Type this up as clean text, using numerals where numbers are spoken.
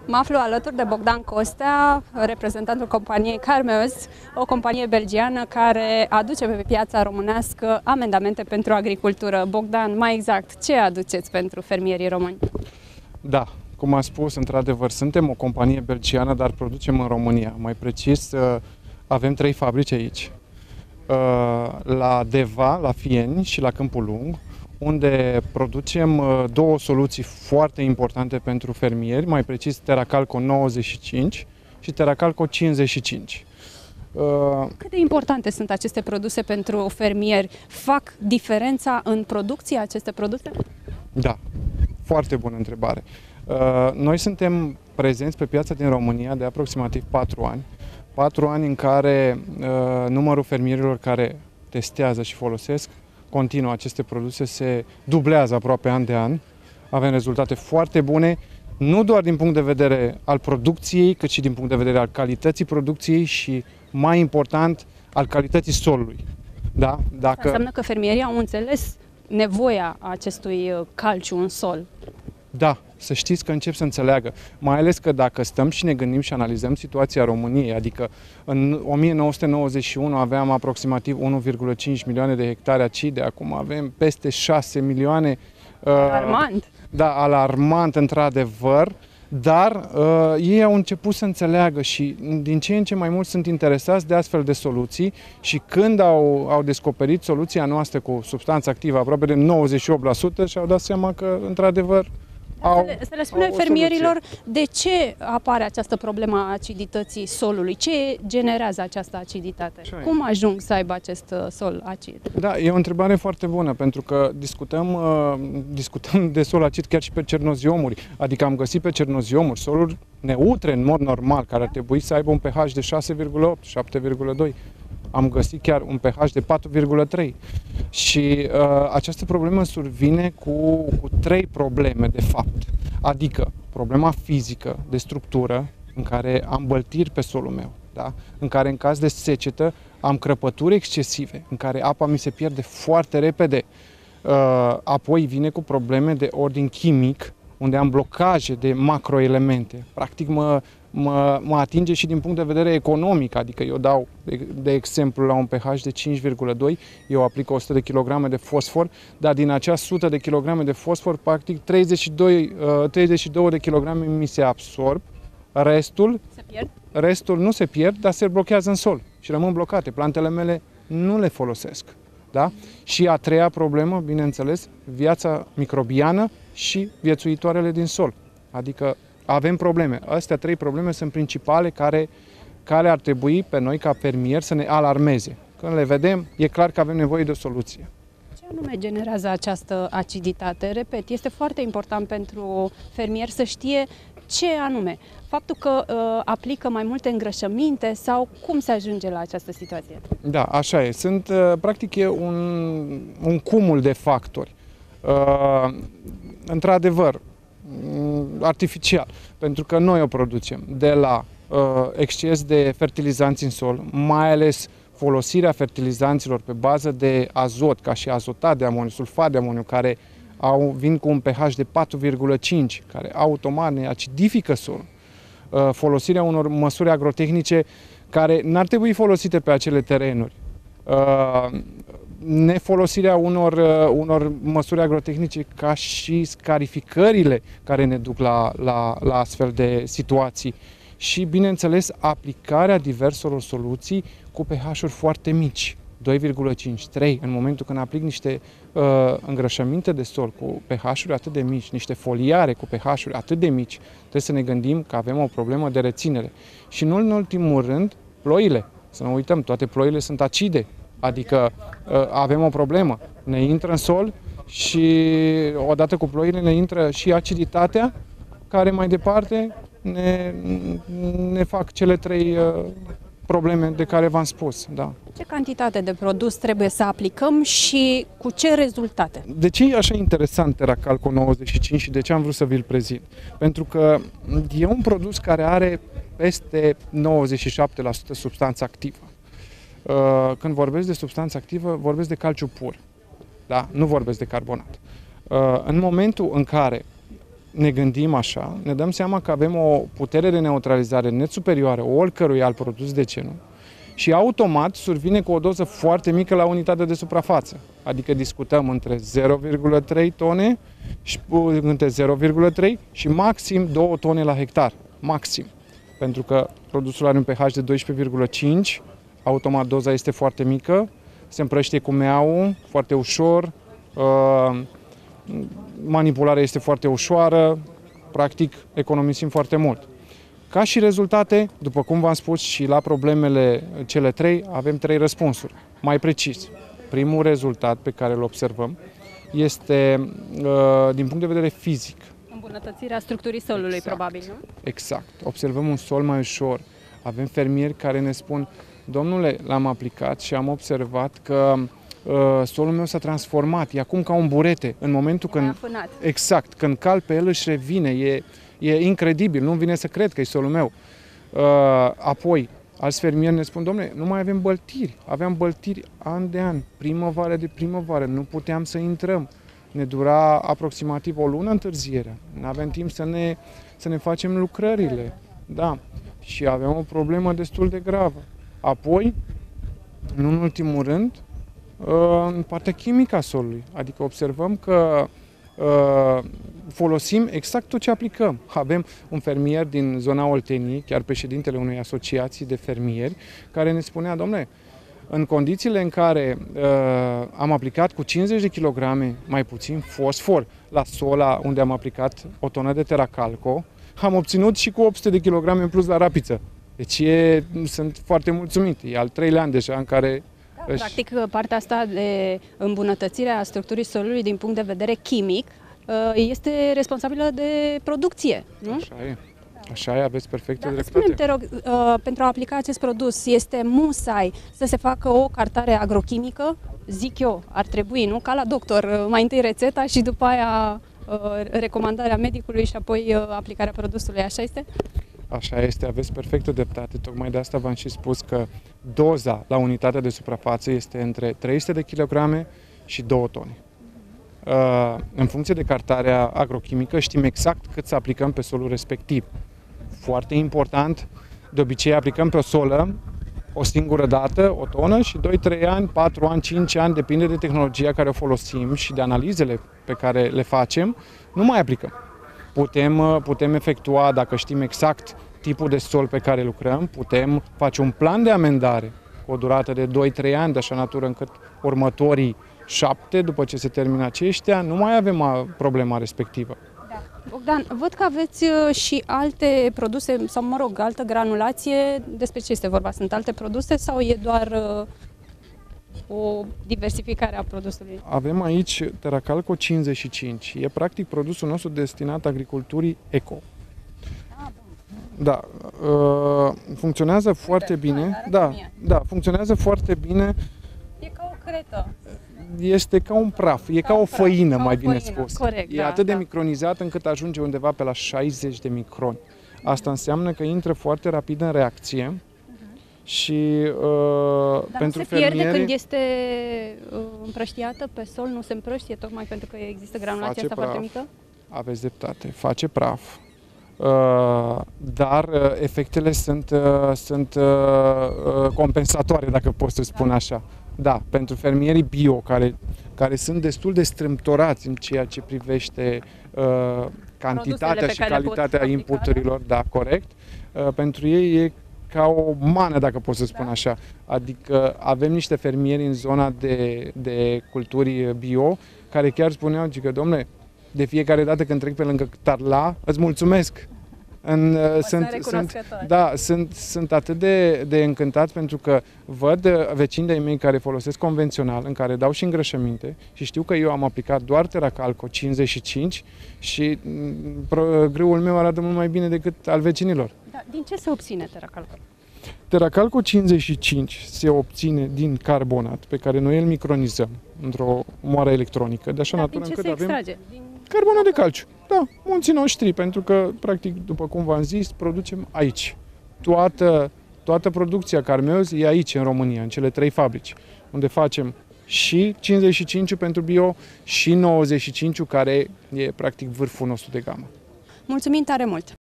Mă aflu alături de Bogdan Costea, reprezentantul companiei Carmeus, o companie belgiană care aduce pe piața românească amendamente pentru agricultură. Bogdan, mai exact, ce aduceți pentru fermierii români? Da, cum am spus, într-adevăr, suntem o companie belgiană, dar producem în România. Mai precis, avem 3 fabrici aici, la Deva, la Fieni și la Câmpul Lung, unde producem 2 soluții foarte importante pentru fermieri, mai precis Terracalco 95 și Terracalco 55. Cât de importante sunt aceste produse pentru fermieri? Fac diferența în producție aceste produse? Da, foarte bună întrebare. Noi suntem prezenți pe piața din România de aproximativ 4 ani. 4 ani în care numărul fermierilor care testează și folosesc continuu aceste produse se dublează aproape an de an. Avem rezultate foarte bune, nu doar din punct de vedere al producției, cât și din punct de vedere al calității producției și, mai important, al calității solului. Da? Asta înseamnă că fermierii au înțeles nevoia acestui calciu în sol. Da, să știți că încep să înțeleagă, mai ales că dacă stăm și ne gândim și analizăm situația României, adică în 1991 aveam aproximativ 1,5 milioane de hectare acide, acum avem peste 6 milioane. Alarmant! Da, alarmant într-adevăr, dar ei au început să înțeleagă și din ce în ce mai mult sunt interesați de astfel de soluții și când au descoperit soluția noastră cu substanță activă aproape de 98% și-au dat seama că într-adevăr Să le spunem fermierilor de ce apare această problemă a acidității solului, ce generează această aciditate, cum ajung să aibă acest sol acid? Da, e o întrebare foarte bună, pentru că discutăm de sol acid chiar și pe cernoziomuri, adică am găsit pe cernoziomuri soluri neutre în mod normal, care ar trebui să aibă un pH de 6,8, 7,2. Am găsit chiar un pH de 4,3 și această problemă survine cu 3 probleme de fapt, adică problema fizică de structură, în care am băltiri pe solul meu, da? În care în caz de secetă am crăpături excesive, în care apa mi se pierde foarte repede, apoi vine cu probleme de ordin chimic, unde am blocaje de macroelemente. Practic mă atinge și din punct de vedere economic, adică eu dau, de exemplu, la un pH de 5,2, eu aplic 100 de kg de fosfor, dar din acea 100 de kg de fosfor, practic 32 de kg mi se absorb, restul nu se pierd, dar se blochează în sol și rămân blocate. Plantele mele nu le folosesc. Da? Și a 3-a problemă, bineînțeles, viața microbiană și viețuitoarele din sol. Adică avem probleme. Astea 3 probleme sunt principale care ar trebui pe noi ca fermieri să ne alarmeze. Când le vedem, e clar că avem nevoie de o soluție. Ce anume generează această aciditate? Repet, este foarte important pentru fermier să știe ce anume. Faptul că aplică mai multe îngrășăminte sau cum se ajunge la această situație? Da, așa e. Practic e un cumul de factori. Într-adevăr, artificial, pentru că noi o producem de la exces de fertilizanți în sol, mai ales folosirea fertilizanților pe bază de azot, ca și azotat de amoniu, sulfat de amoniu, care vin cu un pH de 4,5, care automat ne acidifică solul. Folosirea unor măsuri agrotehnice care n-ar trebui folosite pe acele terenuri. Nefolosirea unor măsuri agrotehnice ca și scarificările care ne duc la astfel de situații și, bineînțeles, aplicarea diverselor soluții cu pH-uri foarte mici, 2,5, 3, în momentul când aplic niște îngrășăminte de sol cu pH-uri atât de mici, niște foliare cu pH-uri atât de mici, trebuie să ne gândim că avem o problemă de reținere. Și nu în ultimul rând, ploile. Să nu uităm, toate ploile sunt acide. Adică avem o problemă, ne intră în sol și odată cu ploile ne intră și aciditatea, care mai departe ne fac cele 3 probleme de care v-am spus. Da. Ce cantitate de produs trebuie să aplicăm și cu ce rezultate? De ce e așa interesant Terracalco 95 și de ce am vrut să vi-l prezint? Pentru că e un produs care are peste 97% substanță activă. Când vorbesc de substanță activă, vorbesc de calciu pur, da? Nu vorbesc de carbonat. În momentul în care ne gândim așa, ne dăm seama că avem o putere de neutralizare net superioară oricărui alt produs, de ce nu? Și automat survine cu o doză foarte mică la unitate de suprafață. Adică discutăm între 0,3 tone și între 0,3 și maxim 2 tone la hectar. Maxim. Pentru că produsul are un pH de 12,5, automat doza este foarte mică, se împrăștie cu meaul foarte ușor, manipularea este foarte ușoară, practic economisim foarte mult. Ca și rezultate, după cum v-am spus și la problemele cele 3, avem 3 răspunsuri. Mai precis, primul rezultat pe care îl observăm este din punct de vedere fizic. Îmbunătățirea structurii solului, Exact. probabil, nu? Exact. Observăm un sol mai ușor. Avem fermieri care ne spun: domnule, l-am aplicat și am observat că solul meu s-a transformat, e acum ca un burete. În momentul când... Exact, când cal pe el își revine, e incredibil, nu vine să cred că e solul meu. Apoi, alți fermieri ne spun: domnule, nu mai avem băltiri, aveam băltiri an de an, primăvară de primăvară, nu puteam să intrăm. Ne dura aproximativ o lună întârzierea, nu aveam timp să ne facem lucrările. Da. Și aveam o problemă destul de gravă. Apoi, nu în ultimul rând, în partea chimică a solului. Adică observăm că folosim exact tot ce aplicăm. Avem un fermier din zona Olteniei, chiar președintele unei asociații de fermieri, care ne spunea: domnule, în condițiile în care am aplicat cu 50 de kilograme mai puțin fosfor la sola unde am aplicat o tonă de Terracalco, am obținut și cu 800 de kilograme în plus la rapiță. Deci sunt foarte mulțumit. E al 3-lea an deja în care... Practic, partea asta de îmbunătățire a structurii solului din punct de vedere chimic este responsabilă de producție, nu? Așa e. Așa e, aveți perfectă dreptate. Spune-mi, te rog, pentru a aplica acest produs, este musai să se facă o cartare agrochimică? Zic eu, ar trebui, nu? Ca la doctor, mai întâi rețeta și după aia recomandarea medicului și apoi aplicarea produsului, așa este? Așa este, aveți perfectă dreptate. Tocmai de asta v-am și spus că doza la unitatea de suprafață este între 300 de kilograme și 2 tone. În funcție de cartarea agrochimică știm exact cât să aplicăm pe solul respectiv. Foarte important, de obicei aplicăm pe o solă o singură dată, o tonă, și 2-3 ani, 4 ani, 5 ani, depinde de tehnologia care o folosim și de analizele pe care le facem, nu mai aplicăm. Putem efectua, dacă știm exact tipul de sol pe care lucrăm, putem face un plan de amendare cu o durată de 2-3 ani, de așa natură încât următorii 7, după ce se termină aceștia, nu mai avem problema respectivă. Da. Bogdan, văd că aveți și alte produse, sau mă rog, altă granulație. Despre ce este vorba? Sunt alte produse sau e doar o diversificare a produsului? Avem aici Terracalco 55. E practic produsul nostru destinat agriculturii eco. Da, funcționează foarte bine. Da, funcționează foarte bine. E ca o cretă. Este ca un praf, e ca o făină, mai bine spus. Corect, e atât de micronizat încât ajunge undeva pe la 60 de microni. Asta înseamnă că intră foarte rapid în reacție și Dar pentru nu se pierde fermieri, când este împrăștiată pe sol, nu se împrăștie tocmai pentru că există granulația asta foarte mică? Aveți dreptate, face praf. Dar efectele sunt compensatoare, dacă pot să spun așa. Da, pentru fermierii bio, care sunt destul de strâmtorați în ceea ce privește cantitatea și calitatea inputurilor, da, corect, pentru ei e ca o mană, dacă pot să spun așa. Adică avem niște fermieri în zona de culturi bio care chiar spuneau că, domnule, de fiecare dată când trec pe lângă Tarla, îți mulțumesc. Sunt atât de încântat pentru că văd vecini de-ai mei care folosesc convențional, în care dau și îngrășăminte și știu că eu am aplicat doar Terracalco 55 și grâul meu arată mult mai bine decât al vecinilor. Da, din ce se obține Terracalco? Terracalco 55 se obține din carbonat, pe care noi îl micronizăm într-o moară electronică, de așa natură încât avem carbonat de calciu. Da, munții noștri, pentru că, practic, după cum v-am zis, producem aici. Toată producția Carmeos e aici, în România, în cele 3 fabrici, unde facem și 55 pentru bio și 95 care e, practic, vârful nostru de gamă. Mulțumim tare mult!